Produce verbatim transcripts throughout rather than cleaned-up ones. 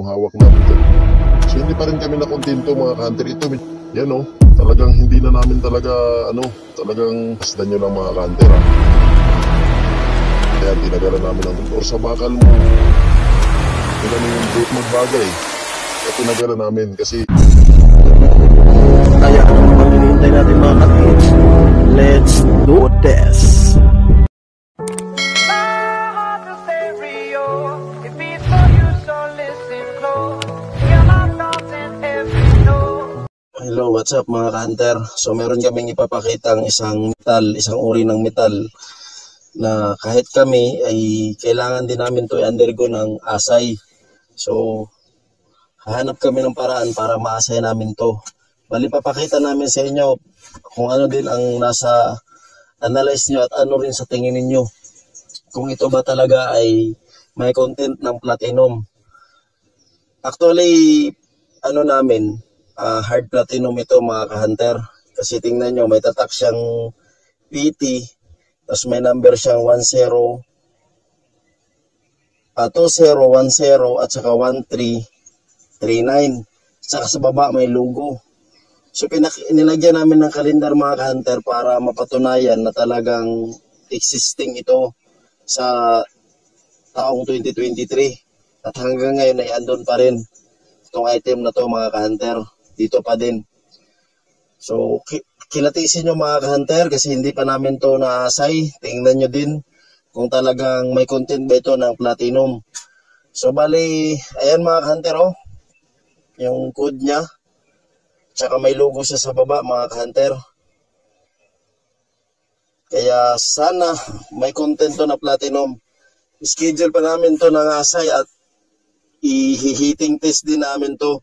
hawak namin dyan. So hindi pa rin kami nakontento mga ka-hunter. Ito, yan o, talagang hindi na namin talaga, ano, talagang pasdan nyo lang mga ka-hunter ha. Kaya tinagalan namin ang motor sa bakal mo. Hindi kami yung brute magbagay. Kaya tinagalan namin kasi... Kaya ano naman hinihintay natin mga ka-hunter? Let's do this! Hello, what's up mga ka-hunter? So meron kaming ipapakitang isang metal, isang uri ng metal na kahit kami ay kailangan din namin to i-undergo ng asay. So hahanap kami ng paraan para ma-asay namin to. Bali papakita namin sa inyo kung ano din ang nasa analyze nyo at ano rin sa tingin ninyo. Kung ito ba talaga ay may content ng platinum. Actually, ano namin, Uh, hard platinum ito mga ka-hunter. Kasi tingnan nyo, may tatak siyang P T, tapos may number siyang one zero, uh, two zero, one zero, at saka one three three nine. Saka sa baba may logo. So nilagyan namin ng kalendar mga ka-hunter para mapatunayan na talagang existing ito sa taong twenty twenty-three. At hanggang ngayon ay andun pa rin itong item na to mga ka-hunter. Dito pa din. So, kilatisin nyo mga ka-hunter kasi hindi pa namin to naasay. Tingnan nyo din kung talagang may content ba ito ng platinum. So, bali, ayan mga ka-hunter, oh. Yung code niya. Tsaka may logo siya sa baba mga ka-hunter. Kaya sana may content to na platinum. Schedule pa namin to ng asay at i-heating test din namin to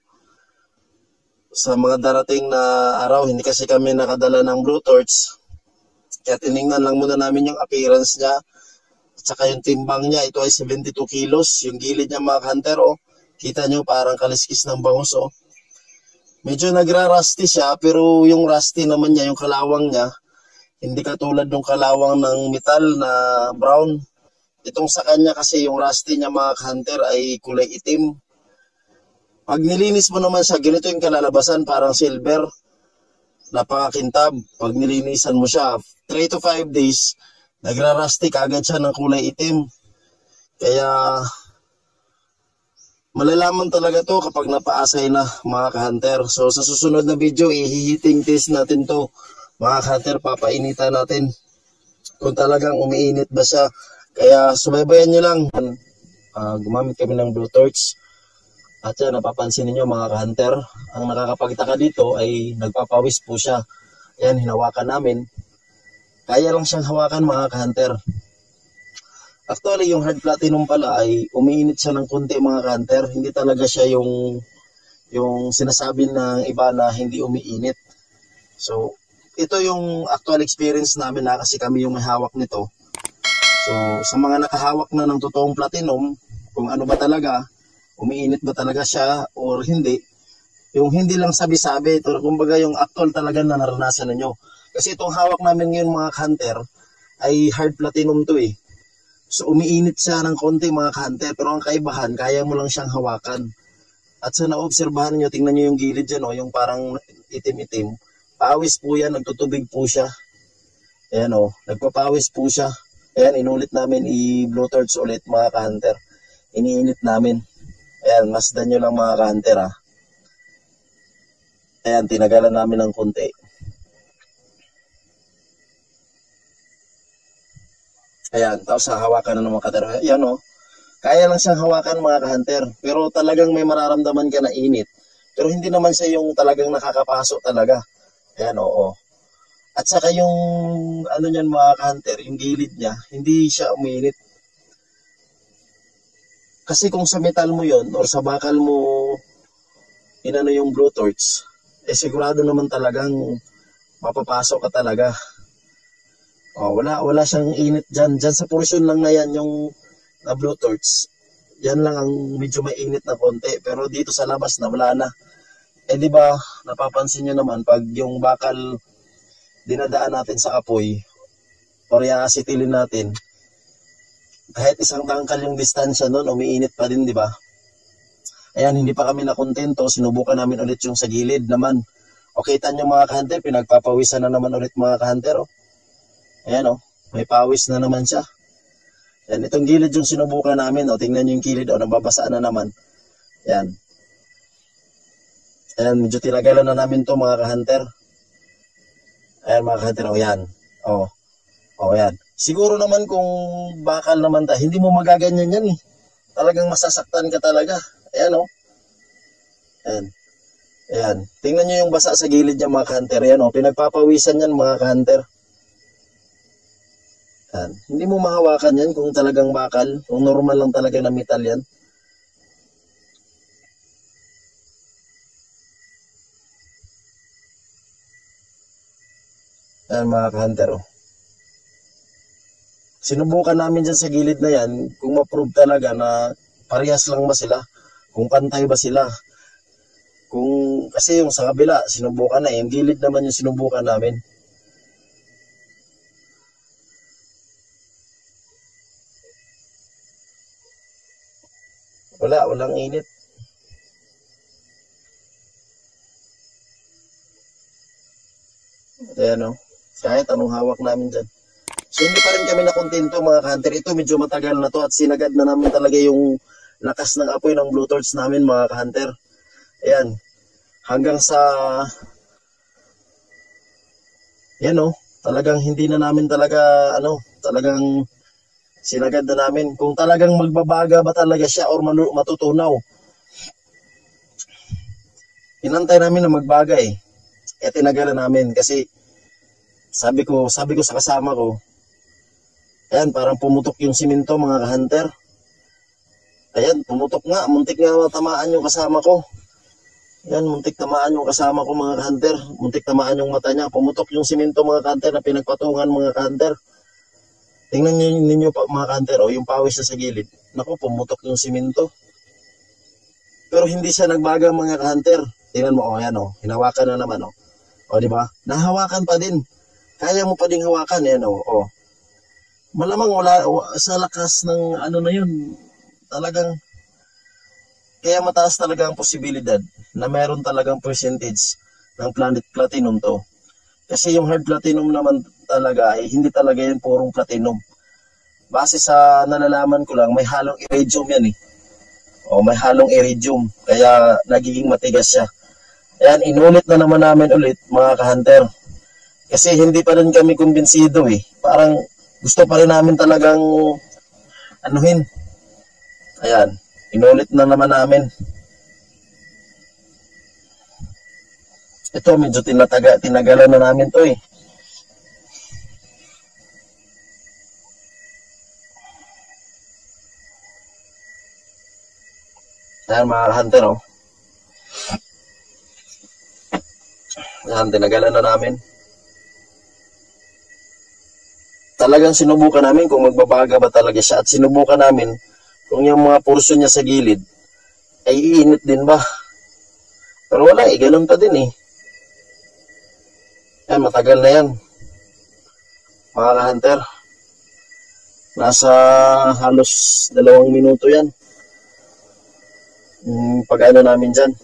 sa mga darating na araw. Hindi kasi kami nakadala ng blue torch. Kaya tinignan lang muna namin yung appearance niya. At saka yung timbang niya, ito ay seventy-two kilos. Yung gilid niya mga ka-hunter, oh. Kita nyo parang kaliskis ng bangus, oh. Medyo nagra-rusty siya, pero yung rusty naman niya, yung kalawang niya, hindi katulad ng kalawang ng metal na brown. Itong sa kanya kasi yung rusty niya mga ka-hunter ay kulay itim. Pag nilinis mo naman siya, ganito yung kalalabasan, parang silver, napakakintab. Pag nilinisan mo siya, three to five days, nagra-rusty agad siya ng kulay itim. Kaya, malalaman talaga to kapag napaasay na mga ka-hunter. So, sa susunod na video, i-heating test natin to mga ka-hunter, papainitan natin kung talagang umiinit ba siya. Kaya, subaybayan nyo lang. Uh, gumamit kami ng blue torch. At yan, napapansin niyo mga ka-hunter, ang nakakapagtaka dito ay nagpapawis po siya. Ayan, hinawakan namin. Kaya lang siyang hawakan mga ka-hunter. Actually, yung hard platinum pala ay umiinit siya ng konti mga ka-hunter. Hindi talaga siya yung, yung sinasabi ng iba na hindi umiinit. So, ito yung actual experience namin na kasi kami yung may hawak nito. So, sa mga nakahawak na ng totoong platinum, kung ano ba talaga, umiinit ba talaga siya or hindi, yung hindi lang sabi-sabi, ito kumbaga yung actual talaga na naranasan ninyo. Kasi itong hawak namin ngayon mga ka-hunter ay hard platinum to eh. So umiinit siya ng konti mga ka-hunter, pero ang kaibahan, kaya mo lang siyang hawakan. At sa naobserbahan nyo, tingnan nyo yung gilid dyan, oh, yung parang itim-itim. Pawis po yan, nagtutubig po siya. Ayan o, oh, nagpapawis po siya. Ayan, inulit namin i-blow torch ulit mga ka-hunter. Iniinit namin. Ayan, masdan nyo lang mga ka-hunter ha. Ayan, tinagalan namin ng konti. Ayan, tapos hahawakan na ng mga ka-hunter. Ayan o, kaya lang siyang hawakan mga ka-hunter. Pero talagang may mararamdaman ka na init. Pero hindi naman siya yung talagang nakakapasok talaga. Ayan o. Oh, oh. At saka yung ano niyan mga ka-hunter, yung gilid niya, hindi siya uminit. Kasi kung sa metal mo yon or sa bakal mo inano yung blue torch, eh sigurado naman talagang mapapasok ka talaga. Oh, wala, wala siyang init dyan. Dyan sa portion lang na yan, yung na blue torch, yan lang ang medyo may init na konti. Pero dito sa labas na wala na. Eh di ba napapansin nyo naman, pag yung bakal dinadaan natin sa apoy, or i-acetilin natin, kahit isang tangkal yung distansya nun, umiinit pa din, di ba? Ayan, hindi pa kami nakontento. Sinubukan namin ulit yung sa gilid naman. O, kita nyo mga ka-hunter, pinagpapawisan na naman ulit mga ka-hunter. Oh. Ayan o, oh, may pawis na naman siya. Ayan, itong gilid yung sinubukan namin. O, tingnan nyo yung gilid. O, nababasa na naman. Ayan. Ayan, medyo tinagalan na namin to mga ka-hunter. Ayan mga ka-hunter. O, yan. O, o, yan. Siguro naman kung bakal naman tayo, hindi mo magaganyan yan eh. Talagang masasaktan ka talaga. Ayan o. Ayan. Ayan. Tingnan nyo yung basa sa gilid niya mga ka-hunter. Ayan o. Pinagpapawisan yan mga ka-hunter. Ayan. Hindi mo mahawakan yan kung talagang bakal. Kung normal lang talaga na metal yan. Ayan mga ka-hunter o. Sinubukan namin dyan sa gilid na yan kung ma-prove talaga na parehas lang ba sila. Kung pantay ba sila. Kung, kasi yung sa kabila, sinubukan na. Yung gilid naman yung sinubukan namin. Wala, walang init. Ayan o. Kahit anong hawak namin dyan. So hindi pa rin kami nakontento mga ka-hunter. Ito medyo matagal na to at sinagad na namin talaga yung lakas ng apoy ng blue torch namin mga ka-hunter. Ayan. Hanggang sa yan o. Talagang hindi na namin talaga ano. Talagang sinagad na namin. Kung talagang magbabaga ba talaga siya or matutunaw. Inantay namin na magbaga eh. Kaya tinagalan namin kasi sabi ko, sabi ko sa kasama ko, ayan, parang pumutok yung simento mga ka-hunter. Ayan, pumutok nga. Muntik nga tamaan yung kasama ko. Ayan, muntik tamaan yung kasama ko mga ka-hunter. Muntik tamaan yung mata niya. Pumutok yung simento mga ka-hunter na pinagpatungan mga ka-hunter. Tingnan niyo ninyo pa, mga ka-hunter, oh, yung pawis na sa gilid. Naku, pumutok yung simento. Pero hindi siya nagbaga mga ka-hunter. Tingnan mo, oh, ayan, oh, hinawakan na naman, oh. O, di ba? Nahawakan pa din. Kaya mo pa ding hawakan, ayan, oh, oh. Malamang wala sa lakas ng ano na yun, talagang kaya mataas talaga ang posibilidad na mayroon talagang percentage ng planet platinum to. Kasi yung hard platinum naman talaga ay hindi talaga yan purong platinum. Base sa nalalaman ko lang, may halong iridium yan eh. O may halong iridium, kaya nagiging matigas siya. Ayan, inulit na naman namin ulit mga ka-hunter. Kasi hindi pa rin kami kumbinsido eh. Parang gusto pa rin namin talagang anuhin. Ayan. Inulit na naman namin. Ito medyo tinataga, tinagalan na namin to eh. Ayan mga hunter oh. Ayan, tinagalan na namin. Talagang sinubukan namin kung magbabaga ba talaga siya at sinubukan namin kung yung mga portion niya sa gilid ay iinit din ba. Pero wala eh, ganun pa din eh. Yan, matagal na yan. Mga ka-hunter. Nasa halos dalawang minuto yan. Hmm, pag-ano namin dyan.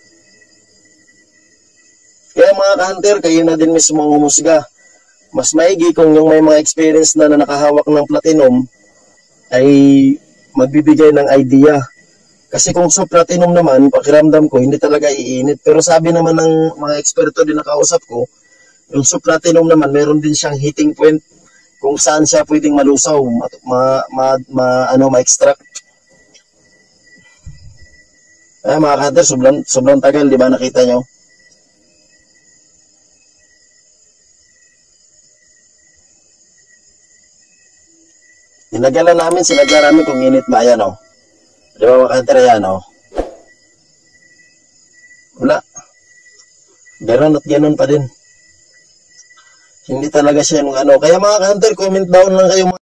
Kaya mga ka-hunter, kayo na din mismo ang humusga. Mas maigi kung yung may mga experience na, na nakahawak ng platinum ay magbibigay ng idea. Kasi kung sa platinum naman, pakiramdam ko, hindi talaga iinit. Pero sabi naman ng mga eksperto din nakausap ko, yung sa platinum naman, meron din siyang heating point kung saan siya pwedeng malusaw, ma, ma, ma, ma, ano, ma-extract. Ay, mga ka-hunter, sobrang, sobrang tagal, di ba nakita nyo? Tinagalan namin, sinagla namin kung init ba, ayan o. Di ba mga ka-hunter, ayan o. Wala. Ganon at ganon pa din. Hindi talaga siya yung ano. Kaya mga ka-hunter, comment down lang kayo.